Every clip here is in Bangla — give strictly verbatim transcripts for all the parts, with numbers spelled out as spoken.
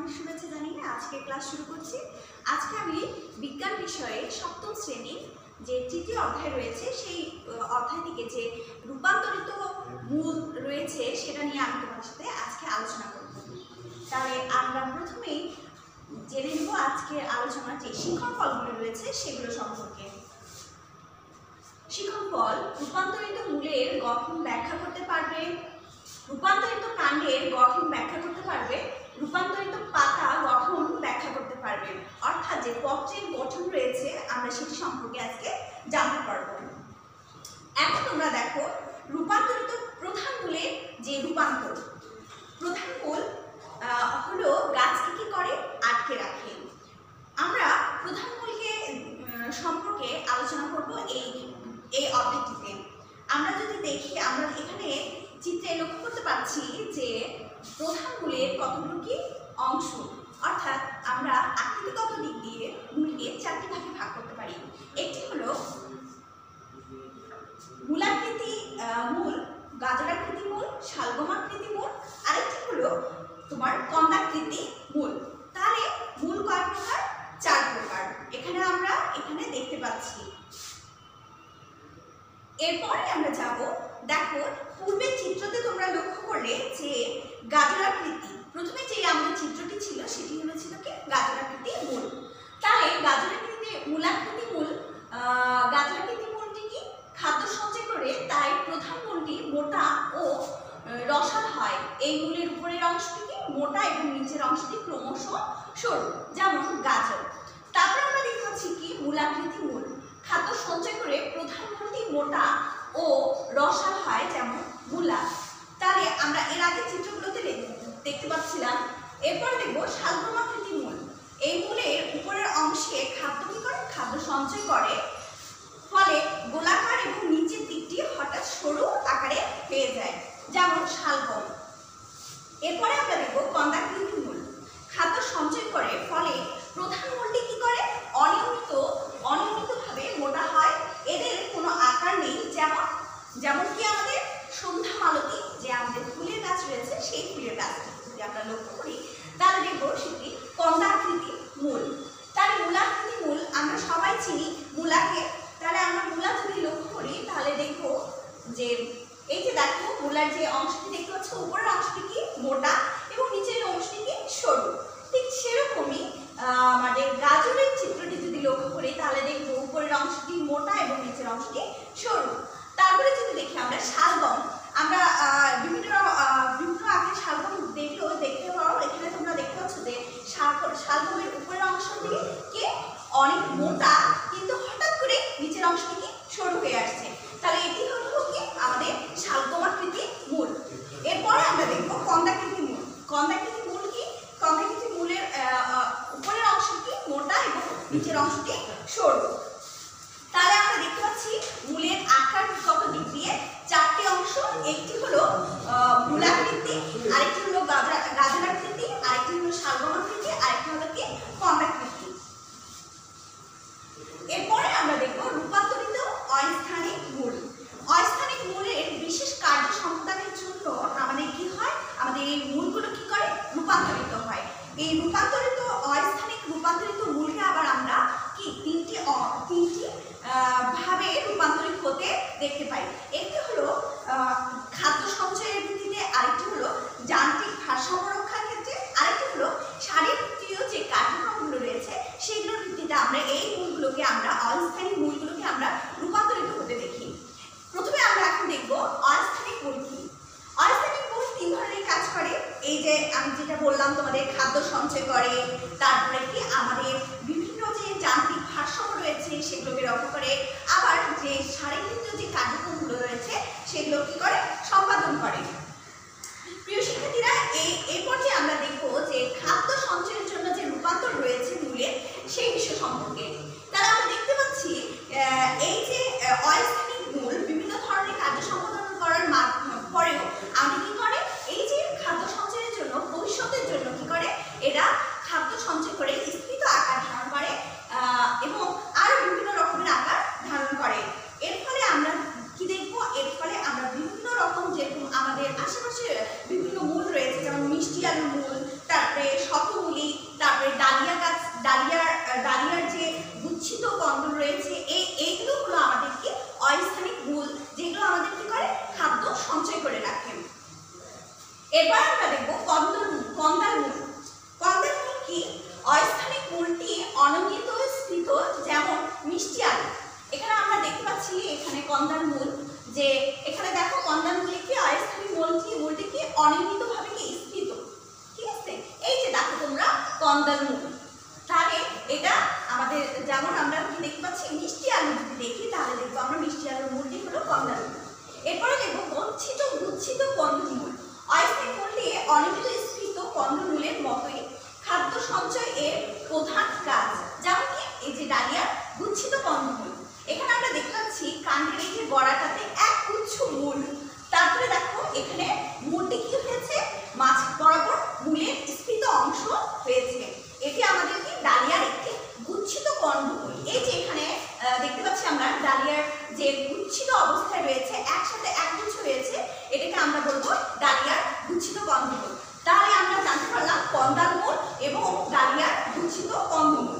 অনেক শুভেচ্ছা জানিয়ে আজকে ক্লাস শুরু করছি। আজকে আমি বিজ্ঞান বিষয়ে সপ্তম শ্রেণীর যে তৃতীয় অধ্যায় রয়েছে সেই অধ্যায় থেকে যে রূপান্তরিত মূল রয়েছে সেটা নিয়ে আমি তোমার সাথে আজকে আলোচনা করব। তাহলে আমরা প্রথমেই জেনে নেব আজকে আলোচনার যে শিখন ফলগুলো রয়েছে সেগুলো সম্পর্কে। শিখন ফল রূপান্তরিত মূলের গঠন ব্যাখ্যা করতে পারবে, রূপান্তরিত কাণ্ডের গঠন ব্যাখ্যা করতে পারবে, রূপান্তরিত পাতা গঠন ব্যাখ্যা করতে পারবে। অর্থাৎ যে পত্রের গঠন রয়েছে আমরা সেটি সম্পর্কে আজকে জানতে পারব। এখন তোমরা দেখো রূপান্তরিত প্রধান মূলের যে রূপান্তর, প্রধান মূল হলো গাছকে কি করে আটকে রাখে। আমরা প্রধান মূলকে সম্পর্কে আলোচনা করব এই এই অধ্যায়টিতে। আমরা যদি দেখি আমরা এখানে চিত্রে লক্ষ্য করতে পারছি যে প্রধান মূলের কতগুলো কি অংশ, অর্থাৎ আমরা আকৃতিগত দিক দিয়ে মূলকে চারটি ভাগে ভাগ করতে পারি। একটি হলো মূলাকৃতি মূল, গাজরাকৃতি মূল, শালগমাকৃতি মূল, আরেকটি হলো তোমার কন্দাকৃতি মূল। তাহলে মূল কয় প্রকার? চার প্রকার এখানে আমরা এখানে দেখতে পাচ্ছি। এরপরে আমরা যাব, দেখো পূর্বের চিত্রতে তোমরা লক্ষ্য করলে যে গাজরাকৃতি, প্রথমে যে আমাদের চিত্রটি ছিল সেটি হয়েছিল কি গাজরাকৃতি মূল। তাই গাজরাকৃতি মূলাকৃতি মূল, গাজরাকৃতি মূলটি কি খাদ্য সঞ্চয় করে, তাই প্রধান মূলটি মোটা ও রসাল হয়। এই মূলের উপরের অংশটি কি মোটা এবং নিচের অংশটি ক্রমশ সরু, যেমন গাজর। তারপর আমরা দেখতে পাচ্ছি কি মূলাকৃতি মূল, খাদ্য সঞ্চয় করে প্রধান মূলটি মোটা ও রসাল হয়, যেমন মূলা। তাহলে আমরা এর আগে চিত্রগুলোতে দেখতে পাচ্ছিলাম। এরপর দেখব শালগমাকৃতি মূল। এই মূলের উপরের অংশে খাদ্য কি করে খাদ্য সঞ্চয় করে, ফলে গোলাকার এবং নিচের দিকটি হঠাৎ সরু আকারে হয়ে যায়, যেমন শালগম। এরপরে আমরা দেখব কন্দাকৃতি মূল, খাদ্য সঞ্চয় করে, ফলে প্রধান মূলটি কি করে অনিয়মিত অনিয়মিতভাবে মোটা হয়। এদের কোনো আকার নেই, যেমন যেমন কি আমাদের সন্ধ্যা মালতী যে আমাদের ফুলের গাছ রয়েছে সেই ফুলের গাছটি যদি আমরা লক্ষ্য করি তাহলে দেখবো সেটি কন্দাকৃতি মূল। তাহলে মূলাকৃতি মূল আমরা সবাই চিনি মূলাকে। তাহলে আমরা মূলা যদি লক্ষ্য করি তাহলে দেখবো যে এই যে দেখো মূলার যে অংশটি দেখতে পাচ্ছ উপরের অংশটি কি মোটা এবং নিচের অংশটি কি সরু। ঠিক সেরকমই আমাদের গাজরের চিত্রটি যদি লক্ষ্য করি তাহলে দেখবো উপরের অংশটি মোটা এবং নিচের অংশটি সরু। তারপরে যদি দেখি আমরা শালগম, আমরা বিভিন্ন বিভিন্ন আগে শালগম দেখলেও দেখতে পারো। এখানে তোমরা দেখতে পাচ্ছ যে শালগমের উপরের অংশটি কি অনেক মোটা, কিন্তু হঠাৎ করে নিচের অংশটি কি সরু হয়ে আসছে। তাহলে এটি হলো কি আমাদের শালগমাকৃতি মূল। এরপরে আমরা দেখবো কন্দাকৃতি মূল। কন্দাকৃতি মূল কি কন্দাকৃতি মূলের উপরের অংশটি মোটা এবং নিচের অংশটি সরু। তাহলে আমরা দেখতে পাচ্ছি মূলের আকারগত দিক দিয়ে চারটি অংশ। একটি হলো মূলাকৃতি, আরেকটি হলো গাজরাকৃতি, আরেকটি হলো শালগমাকৃতি, আরেকটি হলো কি কন্দাকৃতি। এরপরে আমরা দেখব রূপান্তরিত অস্থানিক মূল। অস্থানিক মূলের বিশেষ কার্য সম্পাদনের জন্য আমাদের কি হয়, আমাদের এই মূলগুলো কি করে রূপান্তরিত হয়। এই রূপান্তরিত অস্থানিক রূপান্তরিত মূলকে আবার আমরা কি তিনটি তিনটি ভাবে রূপান্তরিত হতে দেখতে পাই। একটি হলো খাদ্য সঞ্চয়ের ভিত্তিতে, আরেকটি হলো যান্ত্রিক ভারসাম্য রক্ষার ক্ষেত্রে, আরেকটি হলো শারীরবৃত্তীয় যে কার্যক্রমগুলো রয়েছে সেগুলোর ভিত্তিতে আমরা এই মূলগুলোকে আমরা অস্থানিক মূলগুলোকে আমরা রূপান্তরিত হতে দেখি। প্রথমে আমরা এখন দেখব অস্থানিক মূল কি। অস্থানিক মূল তিন ধরনের কাজ করে। এই যে আমি যেটা বললাম তোমাদের খাদ্য সঞ্চয় করে, তারপরে কি আমাদের বিভিন্ন যে যান্ত্রিক ভারসাম্য রয়েছে সেগুলোকে রক্ষা করে, আবার যে শারীরবৃত্তীয় যে কার্যক্রমগুলো রয়েছে সেগুলো কি করে সম্পাদন করে। প্রিয় শিক্ষার্থীরা, এই এই পর্যায়ে আমরা দেখব যে খাদ্য সঞ্চয়ের জন্য যে রূপান্তর রয়েছে মূলের সেই বিষয় সম্পর্কে। তাহলে আমরা দেখতে পাচ্ছি এই যে অস্থানিক মূল বিভিন্ন ধরনের কার্য সম্পাদন করার পরেও আমাদের কি করে এই যে খাদ্য সঞ্চয়ের জন্য ভবিষ্যতের জন্য কি করে এরা খাদ্য সঞ্চয় করে স্ফীত আকার ধারণ করে এবং আরো বিভিন্ন রকমের আকার ধারণ করে। এর ফলে আমরা কি দেখবো, এর ফলে আমরা বিভিন্ন রকম যেরকম আমাদের আশেপাশে বিভিন্ন মূল রয়েছে, যেমন মিষ্টি আলুর মূল কন্দাল মূল। তাহলে এটা আমাদের যেমন আমরা দেখতে পাচ্ছি মিষ্টি আলু যদি দেখি তাহলে দেখবো আমরা মিষ্টি আলুর মূলটি হলো কন্দাল মূল। এরপরে দেখবো গচ্ছিত গুচ্ছিত কন্দমূল। অস্থায়ী মূলটি অনিয়মিত স্ফীত কন্দমূলের মতোই খাদ্য সঞ্চয় এর প্রধান কাজ, যেমন কি এই যে ডালিয়ার গুচ্ছিত কন্দমূল। এখানে আমরা দেখতে পাচ্ছি কাণ্ডের এই যে গড়াটাতে এক গুচ্ছ মূল, তারপরে দেখো এখানে মূলটি কি হয়েছে মাছ বরাবর মূলের স্ফীত অংশ হয়েছে। এটি আমাদের কি ডালিয়ার একটি গুচ্ছিত কন্দমূল। এই যে এখানে দেখতে পাচ্ছি আমরা ডালিয়ার যে গুচ্ছিত অবস্থায় রয়েছে একসাথে একগুচ্ছ হয়েছে, এটাকে আমরা বলবো ডালিয়ার গুচ্ছিত কন্দমূল। তাহলে আমরা জানতে পারলাম কন্দাল মূল এবং ডালিয়ার গুচ্ছিত কন্দমূল।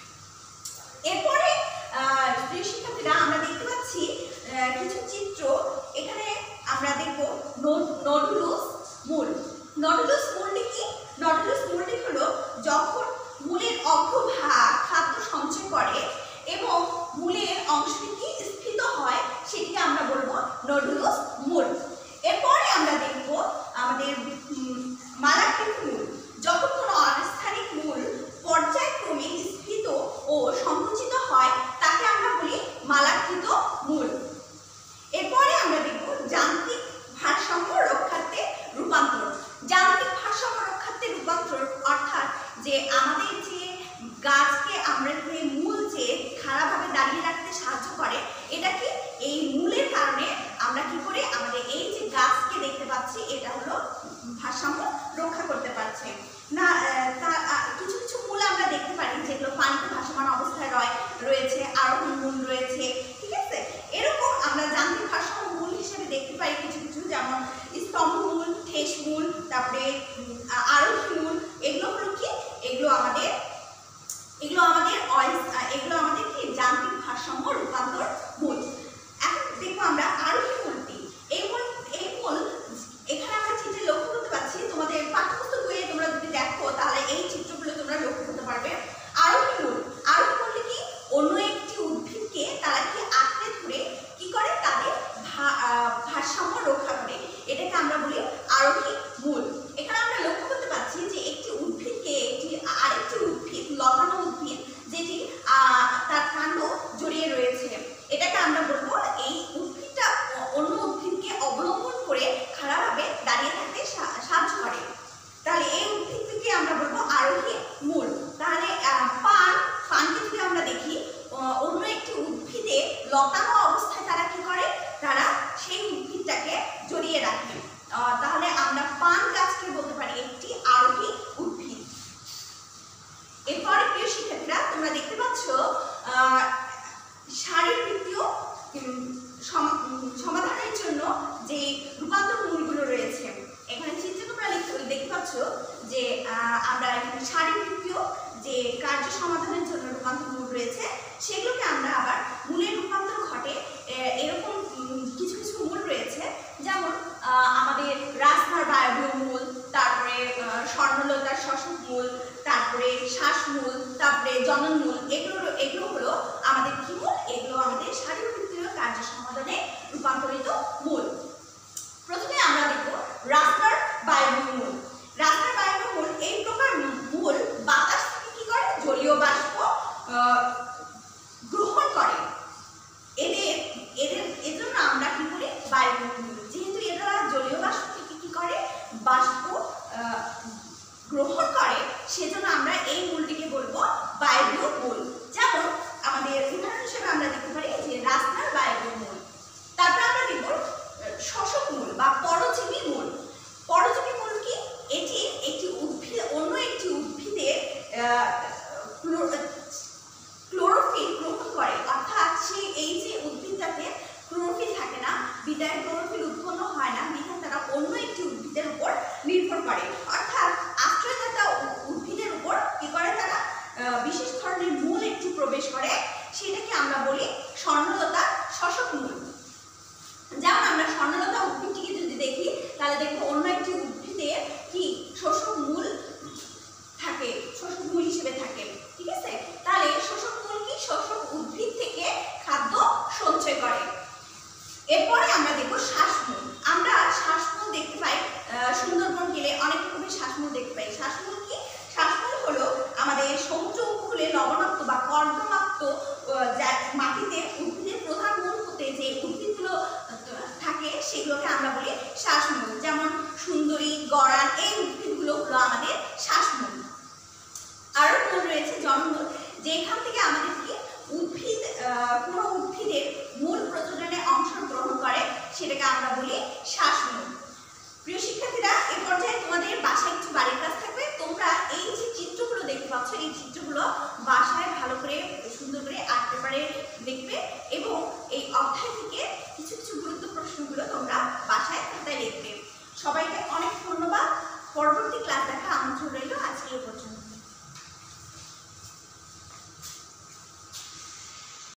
এরপরে প্রিয় শিক্ষার্থীরা আমরা দেখতে পাচ্ছি কিছু চিত্র। এখানে আমরা দেখবো নডুলুস মূল। নডুলুস মূলটি কি? নডুলুস মূলটি হলো যখন মূলের অগ্রভাগ খাদ্য সঞ্চয় করে এবং মূলের অংশটি স্ফীত হয় সেটিকে আমরা বলবো নডুলুস মূল। এরপরে আমরা দেখবো আমাদের মালাকৃত মূল। যখন কোনো অনাস্থানিক মূল পর্যায়ক্রমে স্ফীত ও সংকুচিত হয় তাকে আমরা বলি মালাকৃত মূল। এরপরে আমরা দেখব যান্ত্রিক ভারসাম্য রক্ষার্থে রূপান্তর। যান্ত্রিক ভারসাম্য রক্ষার্থে রূপান্তর অর্থাৎ যে আমাদের যে গাছকে আমরা যে মূল যে খারাপভাবে দাঁড়িয়ে রাখতে সাহায্য করে, এটা কি এই মূলের কারণে আমরা কি করে আমাদের এই যে গাছকে দেখতে পাচ্ছি এটা হলো ভারসাম্য রক্ষা করতে পারছে না। কিছু কিছু মূল আমরা দেখতে পারি যেগুলো পানিতে ভাসমান অবস্থায় রয়েছে, আরোহণ মূল রয়েছে, ঠিক আছে। এরকম আমরা যান্ত্রিক ভারসাম্য মূল হিসেবে দেখতে পাই কিছু কিছু, যেমন স্তম্ভ মূল, ঠেস মূল, তারপরে আরোহী মূল। এগুলো হলো কি এগুলো আমাদের এগুলো আমাদের এগুলো আমাদের কি যান্ত্রিক ভারসাম্য রূপান্তর মূল। এখন দেখবো আমরা আরোহী মূলটি। এই মূল এই মূল এখানে আমরা চিত্রে লক্ষ্য করতে পারছি। তোমাদের পাঠ্যপুস্তক বইয়ে তোমরা যদি দেখো তাহলে এই চিত্রগুলো তোমরা লক্ষ্য করতে পারবে। আরোহী মূল আরোহী মূলটি কি অন্য একটি উদ্ভিদকে তারা কি আঁকড়ে ধরে কি করে তাদের ভারসাম্য রক্ষা করে, এটাকে আমরা বলি আরোহী মূল। এখানে আমরা লক্ষ্য করতে পারছি যে একটি উদ্ভিদকে একটি আরেকটি উদ্ভিদ লতানো উদ্ভিদ যেটি তার কাণ্ড জড়িয়ে রয়েছে, এটাকে আমরা বলবো এই উদ্ভিদটা অন্য উদ্ভিদকে অবলম্বন করে খারাপভাবে দাঁড়িয়ে থাকতে সাহায্য করে। তাহলে এই উদ্ভিদকে আমরা বলবো আরোহী মূল। তাহলে পান পানকে যদি আমরা দেখি অন্য একটি উদ্ভিদে লতানো অবস্থায় তারা কি করে, তারা সেই উদ্ভিদটাকে জড়িয়ে রাখে। তাহলে আমরা পান গাছকে বলতে পারি একটি আরোহী উদ্ভিদ। এরপরে প্রিয় শিক্ষার্থীরা তোমরা দেখতে পাচ্ছ শারীরবৃত্তীয় সমাধানের জন্য যে রূপান্তর মূলগুলো রয়েছে। এখানে চিত্রে তোমরা দেখতে পাচ্ছ যে আমরা এখানে শারীরবৃত্তীয় যে কার্য সমাধানের জন্য রূপান্তর মূল রয়েছে সেগুলোকে আমরা আবার মূলের রূপান্তর ঘটে এরকম কিছু কিছু মূল রয়েছে, যেমন আমাদের রাজনার বায়বীয় মূল, তারপরে স্বর্ণলতার শ্বসক মূল, তারপরে শ্বাসমূল, তারপরে জননমূল। এগুলো এগুলো হলো আমাদের কি মূল? এগুলো আমাদের শারীরবৃত্তীয় কার্য সমাধানে রূপান্তরিত মূল। প্রথমে আমরা দেখব রাজনার বায়বীয় মূল। রাজনার বায়বীয় মূল এই প্রকার মূল বাতাস থেকে কি করে জলীয় বাষ্প গ্রহণ করে। এদের এদের এজন্য আমরা কি করি বায়বীয় মূল। যেহেতু এরা জলীয় বাষ্প থেকে কি করে বাষ্প গ্রহণ করে, সেজন্য আমরা এই মূলটিকে বলবো বায়বীয় মূল। যেমন আমাদের উদাহরণ হিসেবে আমরা দেখতে পারি যে রাজনার বায়বীয় মূল। তারপরে আমরা দেখব শ্বসক মূল বা পরজীবী মূল। পরজীবী মূল কি? এটি একটি উদ্ভিদ অন্য একটি উদ্ভিদের ক্লোরোফিল গ্রহণ করে, অর্থাৎ সেই এই যে উদ্ভিদটাতে ক্লোরোফিল থাকে না, বিদায় ক্লোরোফিল উৎপন্ন হয় না, বিধায় তারা অন্য একটি উদ্ভিদের উপর নির্ভর করে। অর্থাৎ আশ্রয়দাতা উদ্ভিদের উপর কি করে তারা বিশেষ ধরনের মূল বা কর্দমাক্ত মাটিতে উদ্ভিদের প্রধান মূল হতে যে উদ্ভিদগুলো থাকে সেগুলোকে আমরা বলি শ্বাসমূল। যেমন সুন্দরী, গড়ান, এই উদ্ভিদগুলো হলো আমাদের শ্বাসমূল। আরো মূল রয়েছে জন্মমূল, যেখান থেকে আমাদের কি উদ্ভিদ কোনো উদ্ভিদের মূল প্রজননে অংশগ্রহণ করে সেটাকে আমরা বলি শ্বাসমূল। প্রিয় শিক্ষার্থীরা, এ পর্যায়ে তোমাদের বাসায় কিছু বাড়ির কাজ থাকবে। তোমরা এই যে চিত্রগুলো দেখতে পাচ্ছ এই চিত্রগুলো বাসায় ভালো করে সুন্দর করে আর্ট পেপারে দেখবে এবং এই অধ্যায় থেকে কিছু কিছু গুরুত্ব প্রশ্নগুলো তোমরা বাসায় খাতায় লিখবে। সবাইকে অনেক